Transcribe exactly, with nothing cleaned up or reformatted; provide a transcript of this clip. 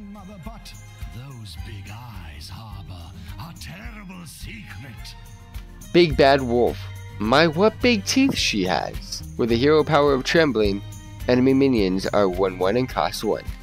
grandmother, but those big eyes harbor a terrible secret. Big Bad Wolf. My, what big teeth she has. With the hero power of Trembling, enemy minions are one one and cost one.